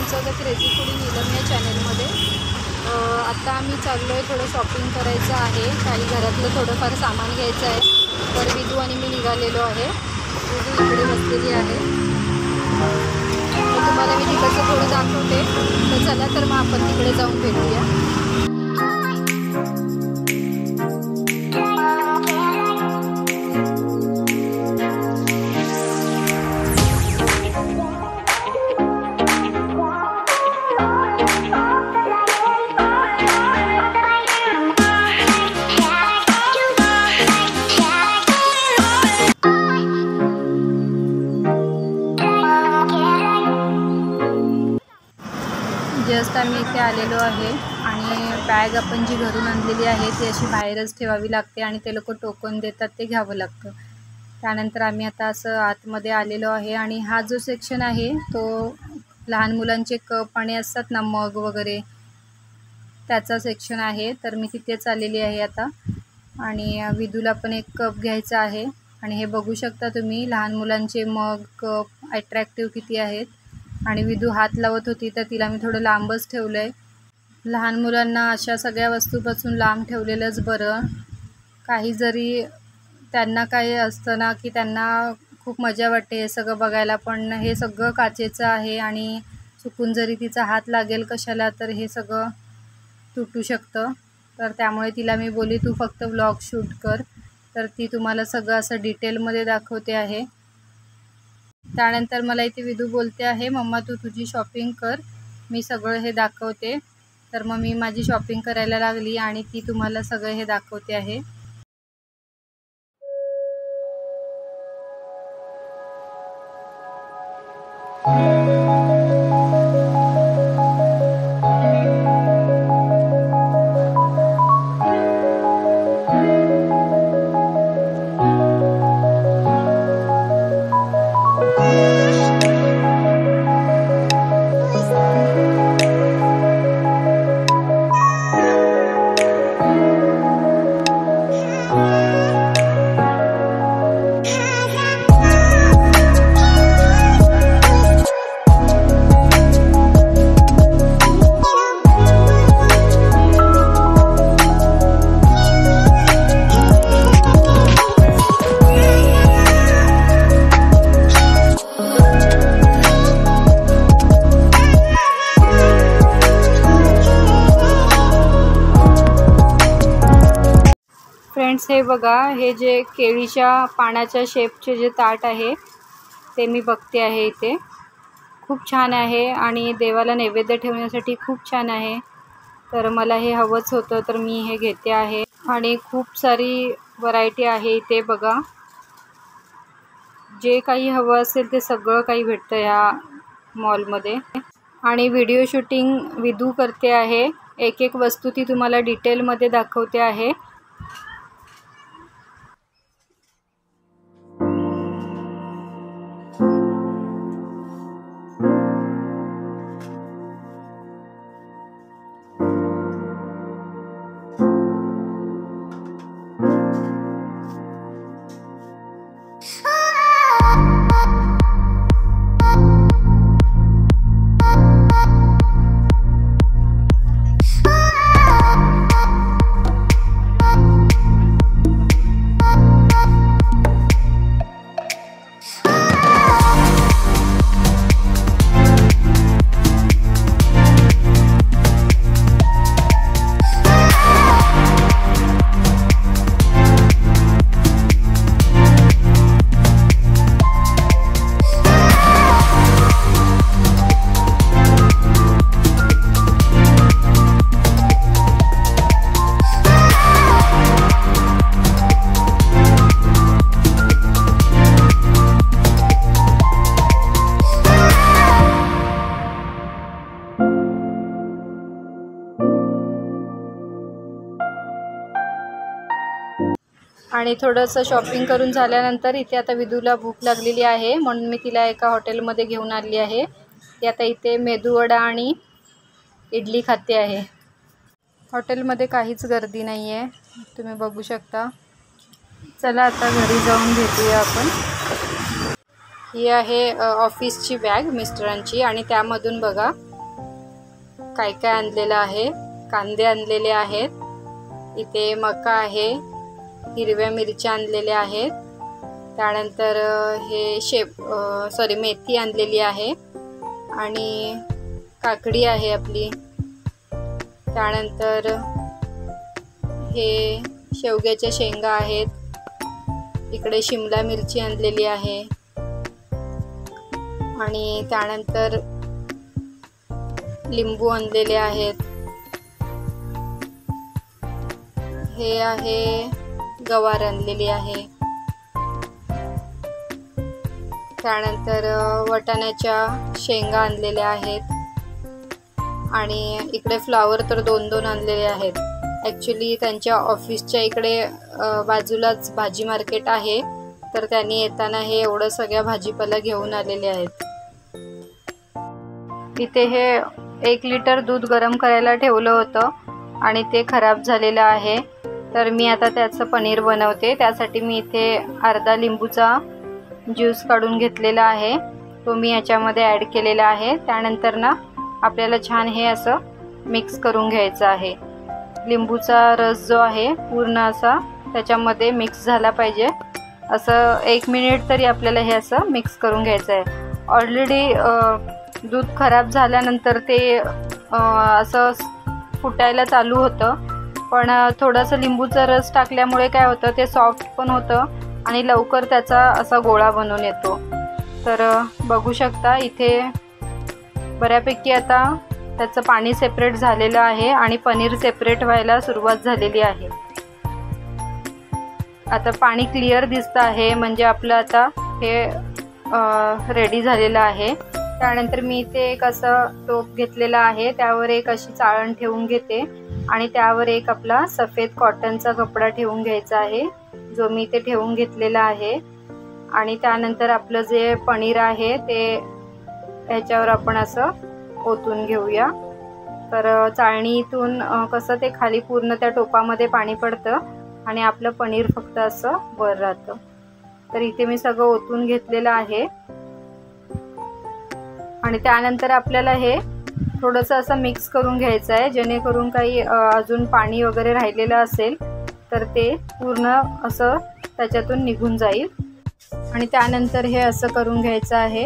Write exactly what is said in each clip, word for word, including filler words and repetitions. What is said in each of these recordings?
तुमचं the crazy foodie Neelam या चॅनलमध्ये। आता आम्ही चाललो आहे, थोडं शॉपिंग करायचं आहे, काही घरातलं थोडंफार सामान घ्यायचं आहे। तर विदू आणि मी निघालेलो आहे। विदू इकडे बसलेली आहे, तर तुम्हाला मी तिकडचं थोडं दाखवते। तर चला तर मग आपण तिकडे जाऊन भेटूया। जस्ट आम्ही इथे आलेलो आहे आणि बॅग आपण जी घरून आणलेली आहे ती अशी बाहेरच ठेवावी लागते आणि ते लोक टोकन देतात, ते घ्यावं लागतं। त्यानंतर आम्ही आता असं आतमध्ये आलेलो आहे आणि हा जो सेक्शन आहे तो लहान मुलांचे कप आणि असतात ना, मग वगैरे, त्याचा सेक्शन आहे। तर मी तिथेच आलेली आहे आता आणि विदूला पण एक कप घ्यायचा आहे। आणि हे बघू शकता तुम्ही, लहान मुलांचे मग, कप अट्रॅक्टिव्ह किती आहेत। आणि विदू हात लावत होती तर तिला मी थोडं लांबच ठेवलं आहे। लहान मुलांना अशा सगळ्या वस्तूपासून लांब ठेवलेलंच बरं। काही जरी त्यांना काही असतं ना की त्यांना खूप मजा वाटते हे सगळं बघायला, पण हे सगळं काचेचं आहे आणि चुकून जरी तिचा हात लागेल कशाला तर हे सगळं तुटू शकतं। तर त्यामुळे तिला मी बोलली तू फक्त व्लॉग शूट कर, तर ती तुम्हाला सगळं असं डिटेलमध्ये दाखवते आहे। त्यानंतर मला इथे विदू बोलते आहे, मम्मा तू तुझी शॉपिंग कर, मी सगळं हे दाखवते। तर मग मी माझी शॉपिंग करायला लागली आणि ती तुम्हाला सगळं हे दाखवते आहे। फ्रेंड्स हे बघा, हे जे केळीच्या पानाच्या शेपचे जे ताट आहे ते मी बघते आहे इथे, खूप छान आहे आणि देवाला नैवेद्य ठेवण्यासाठी खूप छान आहे। तर मला हे हवंच होतं तर मी हे घेते आहे आणि खूप सारी व्हरायटी आहे इथे बघा। जे काही हवं असेल ते सगळं काही भेटतं ह्या मॉलमध्ये। आणि व्हिडिओ शूटिंग विदू करते आहे, एक एक वस्तू ती तुम्हाला डिटेलमध्ये दाखवते आहे। आणि थोडंसं शॉपिंग करून झाल्यानंतर इथे आता विदूला भूक लागलेली आहे, म्हणून मी तिला एका हॉटेलमध्ये घेऊन आली आहे। ती आता इथे मेदूवडा आणि इडली खाते आहे। हॉटेलमध्ये काहीच गर्दी नाही आहे, तुम्ही बघू शकता। चला आता घरी जाऊन भेटूया आपण। ही आहे ऑफिसची बॅग मिस्टरांची आणि त्यामधून बघा काय काय आणलेलं आहे. कांदे आणलेले आहेत, इथे मका आहे, हिरव्या मिरच्या आणलेल्या आहेत, त्यानंतर हे शेप सॉरी मेथी आणलेली आहे आणि काकडी आहे आपली, त्यानंतर हे शेवग्याच्या शेंगा आहेत, इकडे शिमला मिरची आणलेली आहे आणि त्यानंतर लिंबू आणलेले आहेत, हे आहे गवार आणलेली आहे, त्यानंतर वटाण्याच्या शेंगा आणलेल्या आहेत आणि इकडे फ्लावर तर दोन दोन आणलेले आहेत. ॲक्च्युली त्यांच्या ऑफिसच्या इकडे बाजूलाच भाजी मार्केट आहे, तर त्यांनी येताना हे एवढं सगळ्या भाजीपाला घेऊन आलेले आहेत. इथे हे एक लिटर दूध गरम करायला ठेवलं होतं आणि ते खराब झालेलं आहे, तर मी आता त्याचं पनीर बनवते. त्यासाठी मी इथे अर्धा लिंबूचा ज्यूस काढून घेतलेला आहे, तो मी याच्यामध्ये ॲड केलेला आहे. त्यानंतर ना आपल्याला छान हे असं मिक्स करून घ्यायचं आहे. लिंबूचा रस जो आहे पूर्ण असा त्याच्यामध्ये मिक्स झाला पाहिजे, असं एक मिनिट तरी आपल्याला हे असं मिक्स करून घ्यायचं आहे. ऑलरेडी दूध खराब झाल्यानंतर ते असं फुटायला चालू होतं, पण थोडंसं लिंबूचा रस टाकल्यामुळे काय होतं, ते सॉफ्ट पण होतं आणि लवकर त्याचा असा गोळा बनून येतो. तर बघू शकता इथे बऱ्यापैकी आता त्याचं पाणी सेपरेट झालेलं आहे आणि पनीर सेपरेट व्हायला सुरुवात झालेली आहे. आता पाणी क्लिअर दिसतं आहे, म्हणजे आपलं आता हे रेडी झालेलं आहे. त्यानंतर मी इथे एक असं टोप घेतलेला आहे, त्यावर एक अशी चाळण ठेवून घेते आणि त्यावर एक आपला सफेद कॉटनचा कपडा ठेवून घ्यायचा आहे, जो मी इथे ठेवून घेतलेला आहे. आणि त्यानंतर आपलं जे पनीर आहे ते ह्याच्यावर आपण असं ओतून घेऊया. तर चाळणीतून कसं ते खाली पूर्ण त्या टोपामध्ये पाणी पडतं आणि आपलं पनीर फक्त असं वर राहतं. तर इथे मी सगळं ओतून घेतलेलं आहे आणि त्यानंतर आपल्याला हे थोडंसं असं मिक्स करून घ्यायचं आहे, जेणेकरून काही अजून पाणी वगैरे राहिलेलं असेल तर ते पूर्ण असं त्याच्यातून निघून जाईल. आणि त्यानंतर हे असं करून घ्यायचं आहे.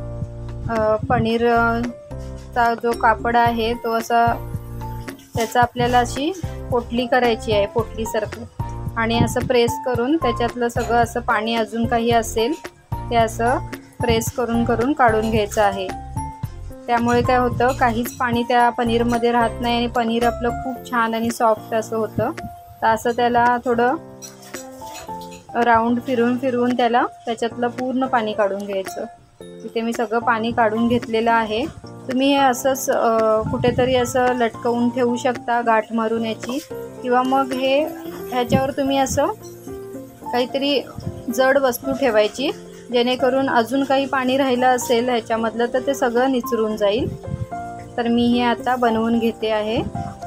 पनीरचा जो कापड आहे तो असा त्याचा आपल्याला अशी पोटली करायची आहे, पोटलीसारखं, आणि असं प्रेस करून त्याच्यातलं सगळं असं पाणी अजून काही असेल ते असं प्रेस करून करून काढून घ्यायचं आहे. त्यामुळे काय होतं, काहीच पाणी त्या पनीरमध्ये राहत नाही आणि पनीर आपलं खूप छान आणि सॉफ्ट असं होतं. तर असं त्याला थोडं राऊंड फिरून फिरवून त्याला त्याच्यातलं पूर्ण पाणी काढून घ्यायचं. इथे मी सगळं पाणी काढून घेतलेलं आहे. तुम्ही हे असंच कुठेतरी असं लटकवून ठेवू शकता गाठ मारून याची, किंवा मग हे ह्याच्यावर तुम्ही असं काहीतरी जड वस्तू ठेवायची, जेणेकरून अजून काही पाणी राहिलं असेल ह्याच्यामधलं तर ते सगळं निचरून जाईल. तर मी हे आता बनवून घेते आहे.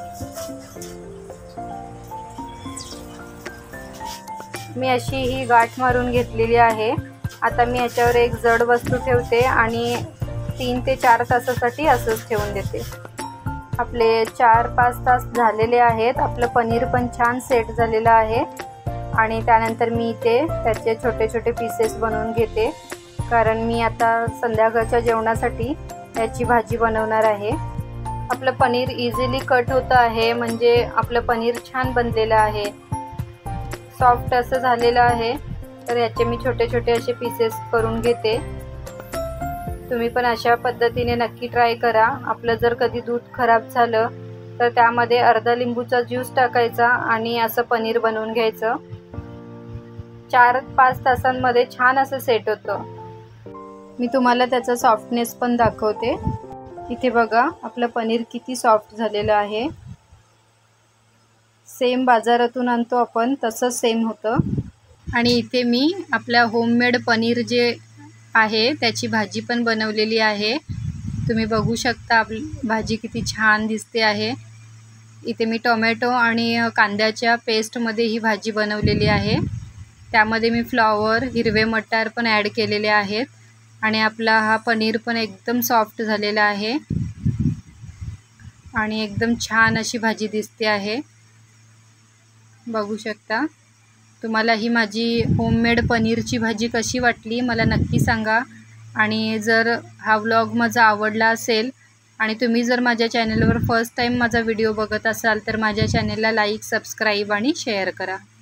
मी अशी ही गाठ मारून घेतलेली आहे. आता मी याच्यावर एक जड वस्तू ठेवते आणि तीन ते चार तासासाठी असंच ठेवून देते. आपले चार पाच तास झालेले आहेत. आपलं पनीर पण छान सेट झालेलं आहे आणि त्यानंतर मी इथे त्याचे छोटे छोटे पीसेस बनवून घेते, कारण मी आता संध्याकाळच्या जेवणासाठी याची भाजी बनवणार आहे. आपलं पनीर इझिली कट होतं आहे, म्हणजे आपलं पनीर छान बनलेलं आहे, सॉफ्ट असं झालेलं आहे. तर याचे मी छोटे छोटे असे पीसेस करून घेते. तुम्ही पण अशा पद्धतीने नक्की ट्राय करा. आपलं जर कधी दूध खराब झालं तर त्यामध्ये अर्धा लिंबूचा ज्यूस टाकायचा आणि असं पनीर बनवून घ्यायचं. चार पाच तासांमध्ये छान असं सेट होतं. मी तुम्हाला त्याचा सॉफ्टनेस पण दाखवते. इथे बघा आपलं पनीर किती सॉफ्ट झालेलं आहे. सेम बाजारातून आणतो आपण तसंच सेम होतं. आणि इथे मी आपल्या होममेड पनीर जे आहे त्याची भाजी पण बनवलेली आहे. तुम्ही बघू शकता आपली भाजी किती छान दिसते आहे. इथे मी टोमॅटो आणि कांद्याच्या पेस्टमध्ये ही भाजी बनवलेली आहे. त्यामध्ये मी फ्लॉवर, हिरवे मटार पण ॲड केलेले आहेत आणि आपला हा पनीर पण एकदम सॉफ्ट झालेला आहे. आणि एकदम छान अशी भाजी दिसते आहे, बघू शकता। तुम्हाला ही माझी होममेड पनीरची भाजी कशी वाटली मला नक्की सांगा। आणि जर हा व्लॉग माझा आवडला असेल आणि तुम्ही जर माझ्या चॅनलवर फर्स्ट टाइम माझा व्हिडिओ बघत असाल तर माझ्या चॅनलला लाईक, सबस्क्राईब आणि शेअर करा।